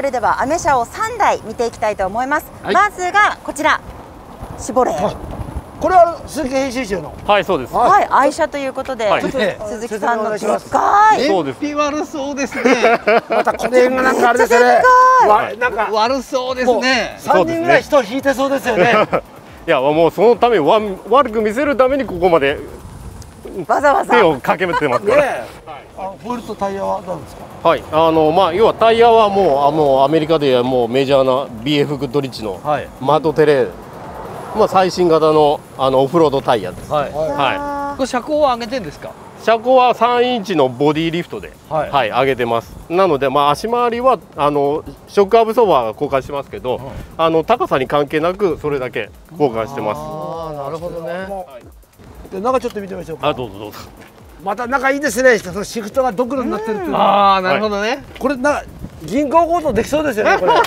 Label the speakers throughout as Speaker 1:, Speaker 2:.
Speaker 1: それではアメ車を3台見ていきたいと思います。
Speaker 2: はい、
Speaker 1: まずがこちらシボレー。
Speaker 3: これは鈴木編集長の。
Speaker 4: はい、そうです。
Speaker 1: はい、愛車ということで、
Speaker 4: はい、
Speaker 1: 鈴木さんのでっかい。
Speaker 4: そうです。
Speaker 2: 燃費悪そうですね。
Speaker 3: またこの辺がなんかあれですね。なんか
Speaker 2: 悪そうですね。
Speaker 3: 3人ぐらい人引いてそうですよね。
Speaker 4: いや、もうそのために悪く見せるためにここまで
Speaker 1: わざわざ
Speaker 4: 手をかけてますから。
Speaker 3: ホイールとタイヤは何ですか。
Speaker 4: はい、まあ要はタイヤはもうアメリカでもうメジャーな BF グッドリッチのマートテレー、まあ最新型のオフロードタイヤです。
Speaker 2: はい。
Speaker 4: は
Speaker 2: これ車高は上げてんですか。
Speaker 4: 車高は3インチのボディリフトで、はい、上げてます。なので、まあ、足回りはショックアブソーバーが交換してますけど、高さに関係なくそれだけ交換してます。
Speaker 2: ああ、なるほどね。
Speaker 3: で中ちょっと見てみましょうか。
Speaker 4: どうぞどうぞ。
Speaker 3: また仲いいですね。そのシフトがドクロになってるっていう。
Speaker 2: ああ、なるほどね。
Speaker 3: これ銀行強盗できそうですよね。これ。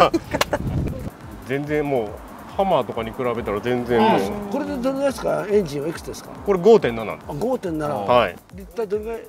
Speaker 4: 全然もうハマーとかに比べたら全然もう。
Speaker 3: これでどれですか。エンジンはいくつですか。
Speaker 4: これ 5.7。
Speaker 3: 5.7。
Speaker 4: はい。
Speaker 3: 一体どれぐらい。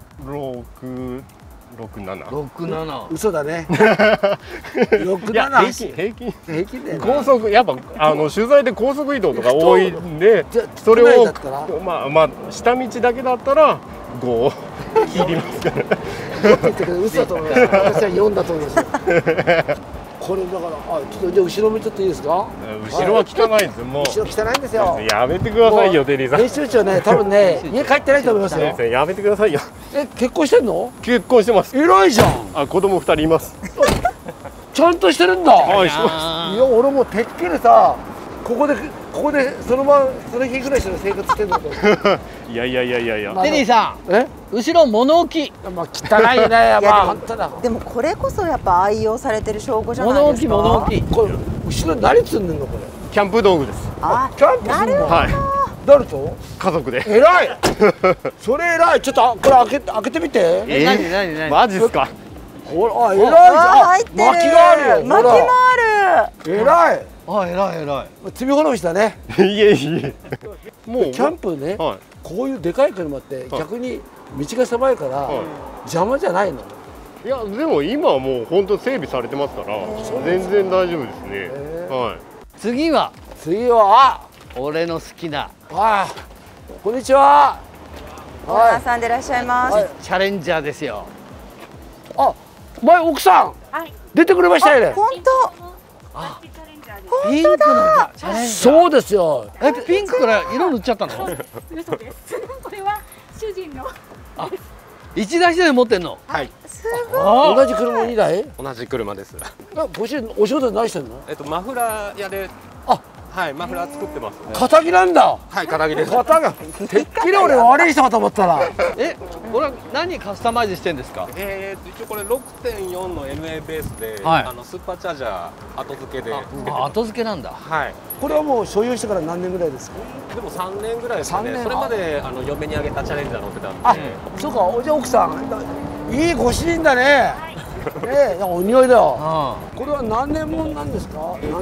Speaker 4: 667。
Speaker 2: 67。
Speaker 3: 嘘だね。67。
Speaker 4: 平均
Speaker 3: で。
Speaker 4: 高速やっぱ取材で高速移動とか多いんで、それをまあ下道だけだったら5切りますから。
Speaker 3: 5って言ったけど嘘だと思います。私は4だと思います。これだからちょっとじゃあ後ろ見ちゃっていいですか。
Speaker 4: 後ろは汚いです。もう
Speaker 3: 後ろ汚いんですよ。
Speaker 4: やめてくださいよ、テリーさん。
Speaker 3: 編集長ね、多分ね家帰ってないと思いますよ。
Speaker 4: やめてくださいよ。
Speaker 3: 結婚してんの。
Speaker 4: 結婚してます。
Speaker 3: 偉いじゃん。
Speaker 4: 子供2人います。
Speaker 3: ちゃんとしてるんだ。
Speaker 4: はい、してます。
Speaker 3: いや俺もてっきりさ、ここでその日ぐらいして生活してんのと。
Speaker 4: いや。
Speaker 2: テリーさん、後ろ物置。
Speaker 3: まあ汚いよね。まあ本当だ。
Speaker 1: でもこれこそやっぱ愛用されてる証拠じゃないですか。
Speaker 2: 物置。
Speaker 3: これ後ろ何積んでんのこれ。
Speaker 4: キャンプ道具です。
Speaker 3: キャンプするの。
Speaker 4: はい。
Speaker 3: 誰と？
Speaker 4: 家族で。
Speaker 3: 偉い。それ偉い。ちょっとこれ開けてみて。
Speaker 2: 何。
Speaker 4: マジっすか。
Speaker 3: ほら、偉いじゃん。薪があるよ。
Speaker 1: 薪もある。
Speaker 3: 偉い。
Speaker 2: 偉い。
Speaker 3: 積み滅びしたね。
Speaker 4: いえ。もう
Speaker 3: キャンプね。こういうでかい車って逆に道が狭いから邪魔じゃないの。
Speaker 4: いやでも今はもう本当整備されてますから全然大丈夫ですね。はい。
Speaker 2: 次は俺の好きな。
Speaker 3: こんにちは。
Speaker 1: オーナーさんでいらっしゃいます。
Speaker 2: チャレンジャーですよ。
Speaker 3: 前奥さん出てくれましたよね。
Speaker 1: 本当。
Speaker 2: ピンクのチャレンジャー。
Speaker 3: そうですよ。
Speaker 2: ピンクから色塗っちゃったの？
Speaker 5: 嘘です。これは主人の。
Speaker 2: 一台一台持ってんの？
Speaker 4: はい。
Speaker 1: すごい。
Speaker 3: 同じ車2台？
Speaker 4: 同じ車です。
Speaker 3: ご主人お仕事で何してんの？
Speaker 4: マフラー屋で。はい、マフラー作ってますね。
Speaker 3: 肩着なんだ。
Speaker 4: はい、肩着です。
Speaker 3: 肩がてっきり俺悪い人かと思ったら。
Speaker 2: これは何カスタマイズしてんですか？
Speaker 4: 一応これ 6.4 の NA ベースで、スーパーチャージャー後付けで。
Speaker 2: 後付けなんだ。
Speaker 4: はい。
Speaker 3: これはもう所有してから何年ぐらいですか？
Speaker 4: でも3年ぐらいですね。それまで嫁にあげたチャレンジャー乗ってたんで。
Speaker 3: そうか、じゃあ奥さんいいご主人だね。お匂いだよ。これは何年もんなんですか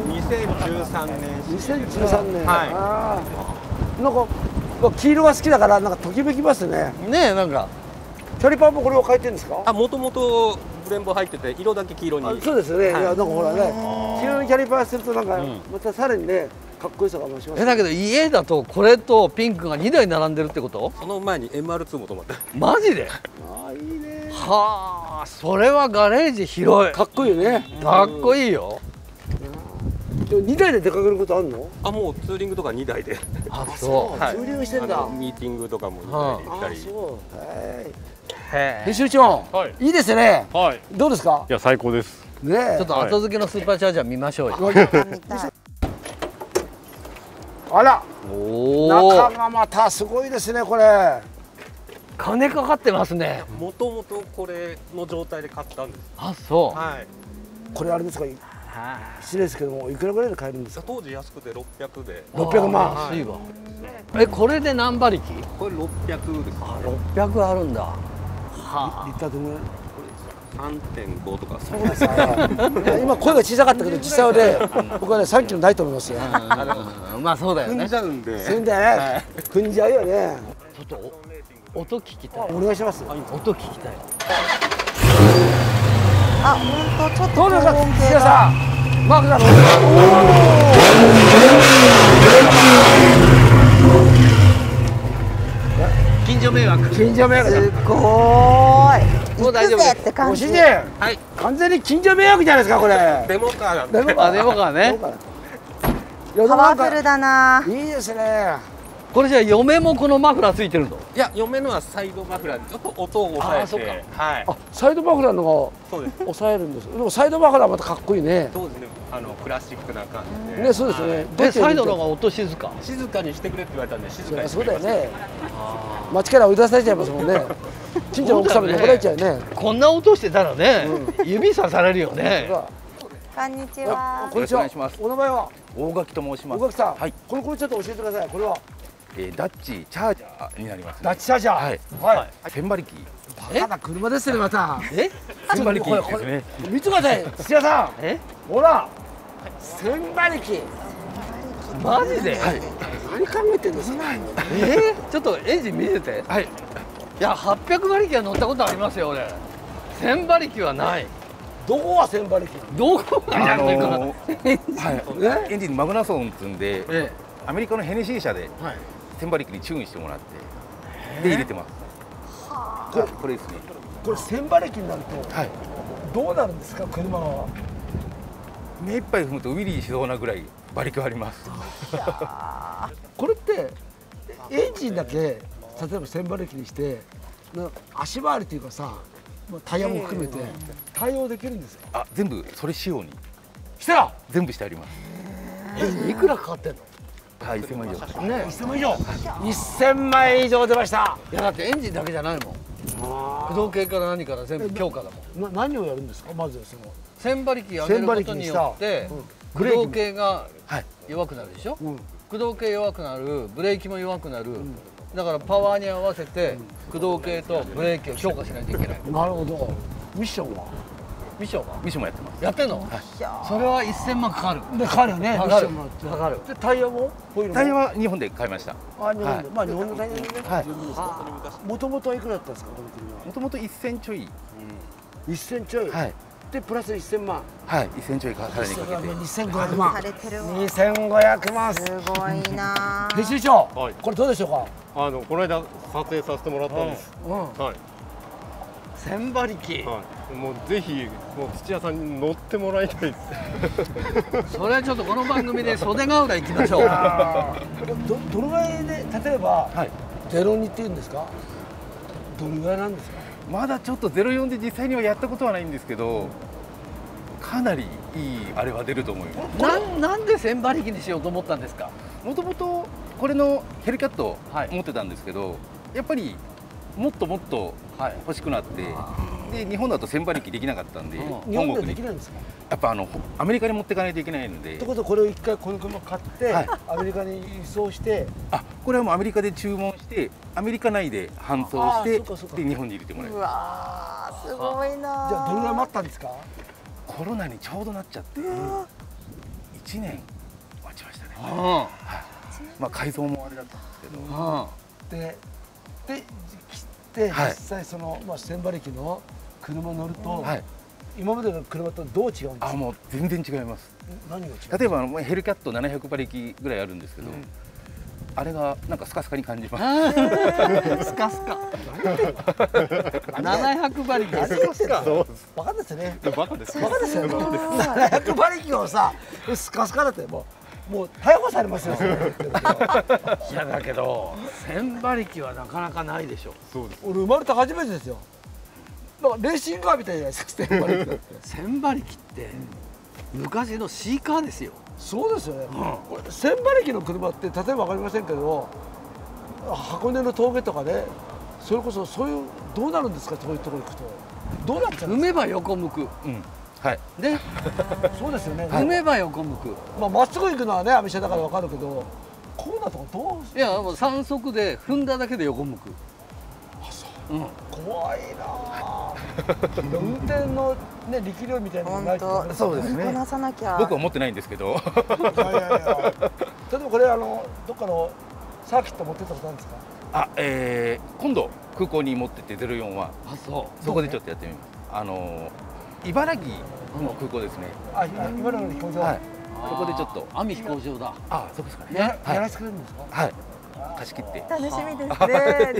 Speaker 4: ？2013年。
Speaker 3: 2013年。なんか黄色が好きだからなんかときめきますね。
Speaker 2: なんか
Speaker 3: キャリパーもこれを変えてるんですか？
Speaker 4: もともとブレンボ入ってて色だけ黄色に。
Speaker 3: そうですよね。なんかほらね、黄色のキャリパーするとなんかまたさらにねかっこよさが増します。
Speaker 2: だけど家だとこれとピンクが2台並んでるってこと？
Speaker 4: その前に MR2 も止まって。
Speaker 2: マジで？
Speaker 3: いいね。
Speaker 2: はあ、それはガレージ広い。
Speaker 3: かっこいいよね。
Speaker 2: かっこいいよ。
Speaker 3: でも2台で出かけることあるの？
Speaker 4: もうツーリングとか2台で。
Speaker 3: そう。ツーリングしてんだ。
Speaker 4: ミーティングとかも2台で行ったり。
Speaker 3: そう。
Speaker 2: へ
Speaker 3: 編集長、いいですね。どうですか？
Speaker 4: いや最高です。
Speaker 2: ちょっと後付けのスーパーチャージャー見ましょうよ。
Speaker 3: あら、中がまたすごいですねこれ。
Speaker 2: 金かかってますね。
Speaker 4: もともとこれの状態で買ったんです。
Speaker 2: そう。
Speaker 3: これあれですか？失礼ですけどもいくらぐらいで買えるんですか？
Speaker 4: 当時安くて600で。
Speaker 3: 600万。
Speaker 2: 安いわ。これで何馬力？
Speaker 4: これ600です。
Speaker 2: 600あるんだ。
Speaker 3: リッターどのぐらい
Speaker 4: ？3.5とか。
Speaker 3: そうですね。今声が小さかったけど実際はね、僕はね3キロないと思いますよ。
Speaker 2: まあそうだよね。
Speaker 4: 踏んじゃうんで。
Speaker 3: 踏んだよね。踏んじゃうよね。
Speaker 2: ちょっと音聞きたい。
Speaker 3: お願いします。
Speaker 2: 音聞きたい。
Speaker 1: 本当ちょっと
Speaker 3: どうですか
Speaker 1: 高温系
Speaker 3: 土屋さ
Speaker 1: が。
Speaker 3: ん、マークが
Speaker 2: 近所迷惑。
Speaker 3: 近所迷惑だ。
Speaker 1: すごーい。
Speaker 2: もう大丈夫です
Speaker 1: 行くぜって感じ。
Speaker 3: ご主人、
Speaker 2: はい。
Speaker 3: 完全に近所迷惑じゃないですかこれ。
Speaker 4: デモカーなん
Speaker 3: でも
Speaker 2: あ、でもかね。
Speaker 3: いや
Speaker 1: パワフルだな。
Speaker 3: いいですね。
Speaker 2: これじゃあ嫁もこのマフラーついてるの？
Speaker 4: いや、嫁のはサイドマフラーでちょっと音を抑え
Speaker 2: あそっ
Speaker 4: て、はい。
Speaker 3: あ、サイドマフラーの
Speaker 4: そうです。
Speaker 3: が抑えるんです。でもサイドマフラーまたかっこいいね。
Speaker 4: 当時ね、クラシックな感じで。
Speaker 3: ね、そうですよね。
Speaker 2: で、サイドの方が音静か。
Speaker 4: 静かにしてくれって言われたんで静かにして
Speaker 3: そう
Speaker 4: くれました。
Speaker 3: だよね。街から追い出されちゃいますもんね。近所の奥様に怒られちゃうね。
Speaker 2: こんな音してたらね、指さされるよね。
Speaker 1: こんにちは。
Speaker 3: こんにちは。
Speaker 6: よろしくお願いします
Speaker 3: お名前は
Speaker 6: 大垣と申します。
Speaker 3: 大垣さん。
Speaker 6: はい。
Speaker 3: これちょっと教えてください。これは
Speaker 6: ダッチチャージャーになります、ね。
Speaker 3: ダッチチャージャー。
Speaker 6: はい。
Speaker 3: はい。
Speaker 6: 千馬力。
Speaker 3: ただ車ですねまた。
Speaker 2: え？
Speaker 6: 千馬力ですね。
Speaker 3: 見てください。土屋さん。
Speaker 2: え？
Speaker 3: ほら。千馬力。
Speaker 2: マジで？
Speaker 6: はい。
Speaker 3: 何考えてんですか。
Speaker 2: ちょっとエンジン見せて。
Speaker 6: はい。
Speaker 2: いや、800馬力は乗ったことありますよ俺。1000馬力はない。
Speaker 3: どこが千馬力。
Speaker 2: どこがやるのかな。
Speaker 6: はい。エンジンにマグナソン積んで、
Speaker 2: え
Speaker 6: アメリカのヘネシー社で
Speaker 2: はい。
Speaker 6: 千馬力にチューンしてもらって、で入れてます。これですね。
Speaker 3: これ千馬力になると
Speaker 6: はい。
Speaker 3: どうなるんですか車は。
Speaker 6: 目いっぱい踏むとウィリーしそうなぐらい馬力はあります。
Speaker 3: これってエンジンだけ例えば千馬力にして足回りというかさ、タイヤも含めて対応できるんですよ。
Speaker 6: あ、全部それ仕様に
Speaker 3: したら
Speaker 6: 全部してあります。
Speaker 3: いくらかかってんの。
Speaker 6: はい、1000万以上。
Speaker 3: ね、1000万以上。1000万以上出ました。
Speaker 2: いやだってエンジンだけじゃないもん。駆動系から何から全部強化だもん。
Speaker 3: 何をやるんですかまずその。
Speaker 2: 千馬力上げることによって駆動系が
Speaker 6: はい。
Speaker 2: 弱くなるでしょ。
Speaker 3: うん
Speaker 2: 駆動系弱くなる、ブレーキも弱くなる。だからパワーに合わせて駆動系とブレーキを強化しないといけない。
Speaker 3: なるほど。ミッションは。
Speaker 2: ミッションは
Speaker 6: ミッションもやってます。
Speaker 2: やってんの？それは1000万かかる。
Speaker 3: でかかるよね。
Speaker 2: かかる
Speaker 3: ミッションもあって
Speaker 2: かかる。
Speaker 3: でタイヤもこういうのも。
Speaker 6: タイヤは日本で買いました。
Speaker 3: あ、日本で、
Speaker 6: はい
Speaker 3: まあ日本のタイヤでね。
Speaker 6: はい
Speaker 3: 十分ですか。もともとはいくらだったんですかこの車は。
Speaker 6: もともと1000ちょい。
Speaker 3: 1000ちょい。
Speaker 6: はい。
Speaker 3: でプラス1000万。
Speaker 6: はい、1000ちょいさらにかけて。
Speaker 3: 2500万。
Speaker 1: されてるわ。
Speaker 3: 2500万。
Speaker 1: すごいな。
Speaker 3: 編集長、
Speaker 4: はい
Speaker 3: これどうでしょうか。
Speaker 4: この間撮影させてもらったんです。
Speaker 3: うん。
Speaker 4: はい。
Speaker 2: 千馬力。
Speaker 4: はい。もうぜひもう土屋さんに乗ってもらいたいです。
Speaker 2: それはちょっとこの番組で袖ヶ浦行きましょう。
Speaker 3: どのぐらいで例えば、
Speaker 6: はい。
Speaker 3: 02っていうんですか。どのぐらいなんですか。
Speaker 6: まだちょっと04で実際にはやったことはないんですけど、かなりいいあれは出ると思います。
Speaker 2: なんで千馬力にしようと思ったんですか。
Speaker 6: もともとこれのヘルキャット
Speaker 2: はい
Speaker 6: 持ってたんですけど、やっぱりもっともっと
Speaker 2: はい。
Speaker 6: 欲しくなって、で日本だと1000馬力できなかったんで、
Speaker 2: うん
Speaker 3: 日本では
Speaker 6: 本国に
Speaker 3: できないんですか。
Speaker 6: やっぱアメリカに持っていかないといけないので
Speaker 3: って、ことはこれを一回この車買って、
Speaker 6: はい
Speaker 3: アメリカに輸送して。
Speaker 6: あ、これはもうアメリカで注文してアメリカ内で搬送
Speaker 3: あ
Speaker 6: して
Speaker 3: ーそうかそうか
Speaker 6: で日本に入れてもらいうます。
Speaker 1: わー、すごいな。
Speaker 3: じゃあどのぐらい待ったんですか。
Speaker 6: コロナにちょうどなっちゃって1年待ちましたね。まあ改造もあれだったんですけど、
Speaker 3: で切って
Speaker 6: はい
Speaker 3: 実際その、千馬力の車乗ると、
Speaker 6: はい。
Speaker 3: 今までの車とどう違うんですか。
Speaker 6: あ、もう全然違います。
Speaker 3: 何が違う。
Speaker 6: 例えばヘルキャット700馬力ぐらいあるんですけど、あれがなんかスカスカに感じます。
Speaker 2: スカスカ。700馬力。
Speaker 3: 何言ってんの。バカですね。
Speaker 4: バカです。
Speaker 3: バカですよね。700馬力をさ、スカスカだってもう逮捕されますよ。それ言ってると
Speaker 2: いやだけど千馬力はなかなかないでしょ。
Speaker 4: そうです。
Speaker 3: 俺生まれて初めてですよ。だからレーシングカーみたいじゃないですか。千馬力って。
Speaker 2: 千馬力って昔のシーカーですよ。
Speaker 3: そうですよね。これ千馬力の車って例えば分かりませんけど、箱根の峠とかね、それこそそういうどうなるんですか。そういうところ行くとどうなっちゃうんです
Speaker 2: 踏めば横向く。
Speaker 6: うん。はい。
Speaker 2: ね、
Speaker 3: か。そうですよね。
Speaker 2: 踏めば横向く。
Speaker 3: まっすぐ行くのはね、アメ車だから分かるけど、こうなとこどう。
Speaker 2: いやもう3速で踏んだだけで横向く。
Speaker 3: 怖いなあ。運転のね力量みたいなのがないとね。
Speaker 6: そうですね
Speaker 1: こなさなきゃ。
Speaker 6: 僕は持ってないんですけど、
Speaker 3: いやいやいや。例えばこれどっかのサーキット持ってったことあるんですか。
Speaker 6: あ、今度空港に持ってって04は
Speaker 2: あそ
Speaker 6: そこでちょっとやってみます。茨城もう空港ですね。
Speaker 3: あ、今の飛行場。
Speaker 6: はい。ここでちょっと。
Speaker 2: 網飛行場だ。
Speaker 6: あ、そうですかね。
Speaker 3: やらせてくれるんですか。
Speaker 6: はい。貸し切って。
Speaker 1: 楽しみですね。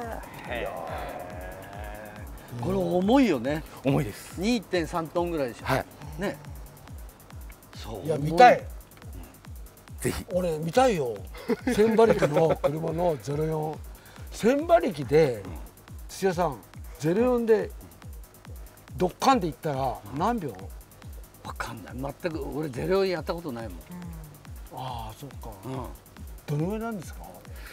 Speaker 2: これ重いよね。
Speaker 6: 重いです。
Speaker 2: 2.3 トンぐらいでしょ。
Speaker 6: はい。
Speaker 2: ね。そう。
Speaker 3: いや見たい。
Speaker 6: ぜひ。
Speaker 3: 俺見たいよ。千馬力の車の04。千馬力で土屋さん04でドッカンで行ったら何秒？
Speaker 2: わかんない。全く俺04やったことないもん。
Speaker 3: ああ、そっか。どのぐらいなんですか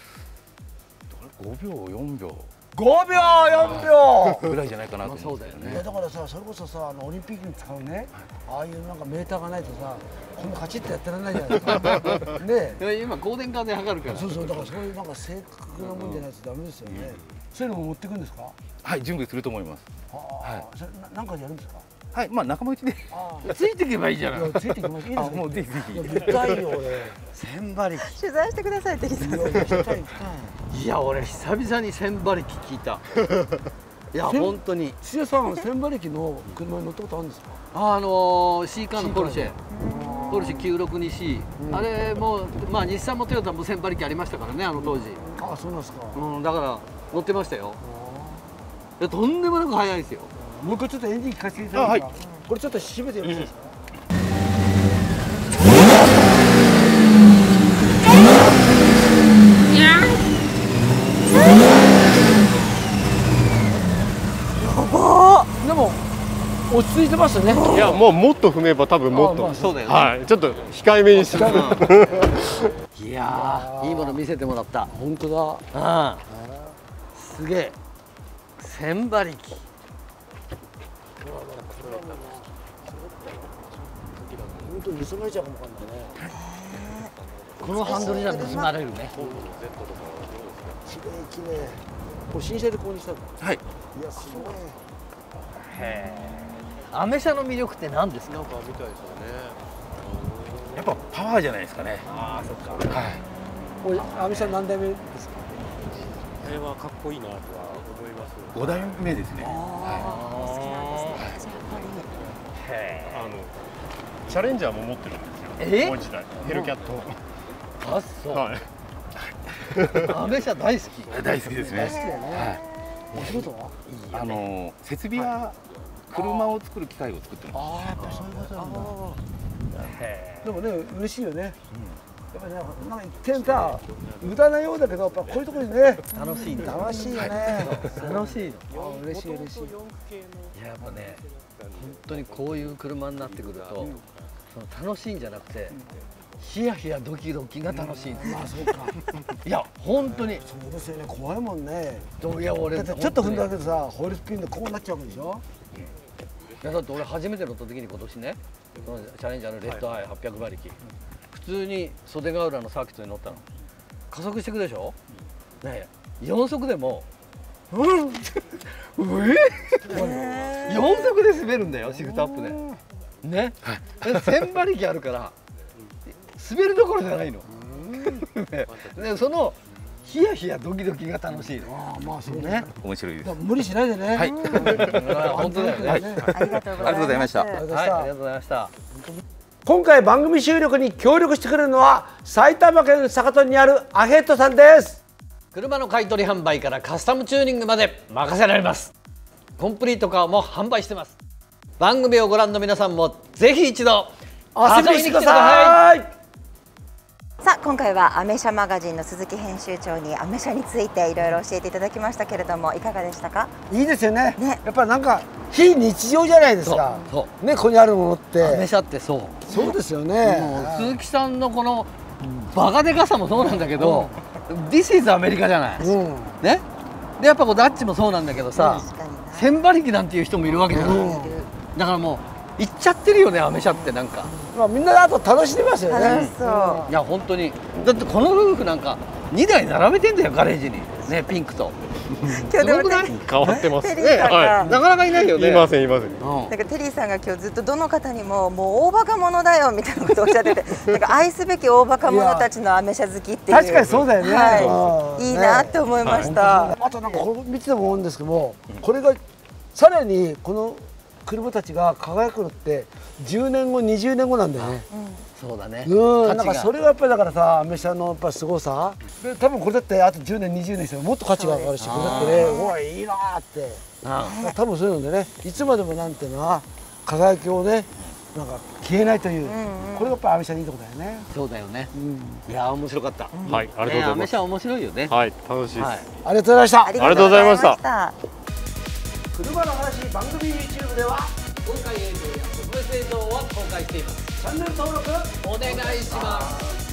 Speaker 6: ？5秒4秒。
Speaker 3: 5秒4秒
Speaker 6: ぐらいじゃないかなと思うんですよね。
Speaker 3: いやだからさ、それこそさ、オリンピックに使うね、ああいうなんかメーターがないとさ、こんなカチッとやってられないじゃないですか。ね。
Speaker 2: 今光電化で測るから。
Speaker 3: そうそう、だからそういうなんか正確なもんじゃないとダメですよね。そういうのも持っていくんですか？
Speaker 6: はい、準備すると思います。
Speaker 3: はい。それなんかでやるんですか？
Speaker 6: はい、まあ仲間内で。
Speaker 2: ついていけばいいじゃない。
Speaker 3: ついていきます。いいですね。
Speaker 6: もうぜひぜひ。
Speaker 3: 見たいよ俺。
Speaker 2: 千馬力。
Speaker 1: 取材してください、テリーさん。
Speaker 2: いや、俺久々に千馬力聞いた。いや、本当に。
Speaker 3: 土屋さん、千馬力の車に乗ったことあるんですか？
Speaker 2: シーカーのポルシェ。ポルシェ 962C。あれもまあ日産もトヨタも千馬力ありましたからね、あの当時。
Speaker 3: ああ、そうなんですか。
Speaker 2: だから乗ってましたよ。いや、とんでもなく速いですよ。
Speaker 3: もう一回ちょっとエンジン聞かせていただいていいですか？これちょっと閉めてよろしいですか？でも落ち着いてますよね。
Speaker 4: いや、もっと踏めば多分もっと。
Speaker 2: そうだよね。
Speaker 4: はい、ちょっと控えめにして。
Speaker 2: いやー、いいもの見せてもらった。
Speaker 3: 本当だ。
Speaker 2: ああ、すげえ。千馬力。
Speaker 3: 本当に盗まれちゃうかもわかんないね。
Speaker 2: このハンドルじゃ盗まれるね。
Speaker 3: 綺麗綺麗。これ新車で購入したの？
Speaker 6: はい。
Speaker 3: いや、すごい。
Speaker 2: アメ車の魅力って何ですか？
Speaker 4: なんかみたいですよね。
Speaker 6: やっぱパワーじゃないですかね。
Speaker 4: ああ、そっか。
Speaker 6: はい。
Speaker 3: これアメ車何代目ですか？
Speaker 4: あれはかっこいいなとは思います。
Speaker 6: 5代目ですね。
Speaker 1: お好きなんですね。
Speaker 4: チャレンジャーも持ってるんですよ。もう一台ヘルキャット。
Speaker 2: あ、そう。
Speaker 4: はい。
Speaker 2: アメ車大好き。
Speaker 6: 大好きですね。
Speaker 3: はい。お仕事は？
Speaker 6: 設備や車を作る機械を作ってます。
Speaker 3: ああ、やっぱそういうことなんだ。でもね、嬉しいよね。やっぱりなんか一見さ、無駄なようだけど、やっぱこういうところにね、
Speaker 2: 楽しいんだ。
Speaker 3: 楽しいよね。
Speaker 2: 楽しいの。
Speaker 3: 嬉しい嬉しい。
Speaker 2: いや、やっぱね、本当にこういう車になってくると、その楽しいんじゃなくて、ヒヤヒヤドキドキが楽しい。
Speaker 3: まあそうか。
Speaker 2: いや、本当に。
Speaker 3: そうですよね。怖いもんね。
Speaker 2: いや、俺
Speaker 3: だってちょっと踏んだだけでさ、ホイールスピンでこうなっちゃうわけでしょ。
Speaker 2: いや、だって俺初めて乗った時に今年ね、チャレンジャーのレッドアイ800馬力、普通に袖ヶ浦のサーキットに乗ったの。加速していくでしょ。ね、4速でも4速で滑るんだよ、シフトアップで。ね、1000馬力あるから滑るどころじゃないの。で、そのヒヤヒヤドキドキが楽しいの。
Speaker 3: ああ、まあそうね。
Speaker 6: 面白いです。
Speaker 3: 無理しないでね。
Speaker 6: はい。
Speaker 2: 本当だよね。
Speaker 1: ありがとうございました。
Speaker 2: はい、ありがとうございました。
Speaker 3: 今回番組収録に協力してくれるのは埼玉県坂戸にあるアヘッドさんです。
Speaker 2: 車の買い取り販売からカスタムチューニングまで任せられます。コンプリートカーも販売してます。番組をご覧の皆さんもぜひ一度
Speaker 3: 遊びに来てください。
Speaker 1: さあ、今回はアメ車マガジンの鈴木編集長にアメ車についていろいろ教えていただきましたけれども、いかがでしたか？
Speaker 3: いいですよね。
Speaker 1: ね、
Speaker 3: やっぱりなんか非日常じゃないですか。
Speaker 2: そう
Speaker 3: ね、ここにあるものっ
Speaker 2: アメ
Speaker 3: て。
Speaker 2: 車ってそう。
Speaker 3: そうですよね。
Speaker 2: もう鈴木さんのこのバカでかさもそうなんだけど、This is アメリカじゃない。ね。で、やっぱこうダッチもそうなんだけどさ、千馬力なんていう人もいるわけじゃない。だからもう行っちゃってるよね、アメ車ってなんか。
Speaker 3: まあみんなあと楽しんでますよね。
Speaker 1: 楽しそう。
Speaker 2: いや本当に。だってこの夫婦なんか2台並べてんだよ、ガレージに。ね、ピンクと。
Speaker 1: 今日でも
Speaker 4: 変わってます
Speaker 1: テリ
Speaker 4: ね。
Speaker 1: ーさんが、
Speaker 2: なかなかいないよね。
Speaker 4: いませんいません。
Speaker 1: なんかテリーさんが今日ずっとどの方にももう大バカ者だよみたいなことをおっしゃってて、なんか愛すべき大バカ者たちのアメ車好きっていう。
Speaker 3: 確かにそうだよね。
Speaker 1: はい、いいなって思いました。
Speaker 3: あとなんかこれ見てても思うんですけども、これがさらにこの車たちが輝くのって10年後20年後なんだよね。
Speaker 2: そうだね。
Speaker 3: なんかそれがやっぱりだからさ、アメ車のやっぱすごさで、多分これだってあと10年20年したらもっと価値が上がるし、これだってね、おいいいなーって、多分そういうのでね、いつまでもなんていうのは輝きをね、なんか消えないという、これがやっぱアメ車のいいとこだよね。
Speaker 2: そうだよね。いや面白かった。
Speaker 4: はい、ありがとうございます。
Speaker 2: アメ車面白いよね。
Speaker 4: はい、楽しいです。
Speaker 3: ありがとうございました。
Speaker 1: ありがとうございました。
Speaker 3: 車の話番組 YouTube では
Speaker 2: 公開映像や特別映像を公開しています。
Speaker 3: チャンネル登録
Speaker 2: お願いします。